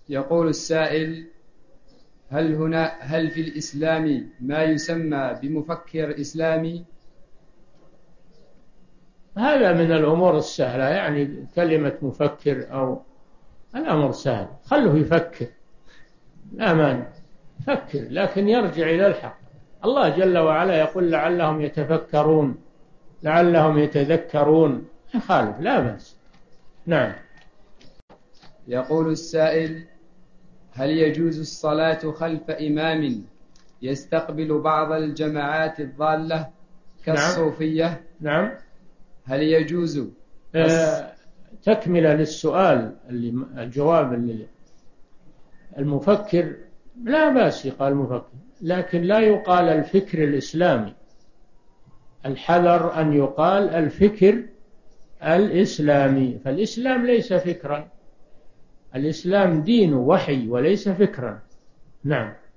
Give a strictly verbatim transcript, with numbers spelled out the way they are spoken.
يقول السائل: هل هنا هل في الإسلام ما يسمى بمفكر إسلامي؟ هذا من الأمور السهلة، يعني كلمة مفكر أو الأمر سهل، خله يفكر، لا مانع، فكر لكن يرجع إلى الحق. الله جل وعلا يقول لعلهم يتفكرون، لعلهم يتذكرون، يخالف لا بأس. نعم. يقول السائل: هل يجوز الصلاة خلف إمام يستقبل بعض الجماعات الضالة كالصوفية؟ نعم. هل يجوز آه تكملة للسؤال، اللي الجواب اللي المفكر لا بأس يقال مفكر، لكن لا يقال الفكر الإسلامي، الحذر أن يقال الفكر الإسلامي، فالإسلام ليس فكرا، الإسلام دين وحي وليس فكرا. نعم.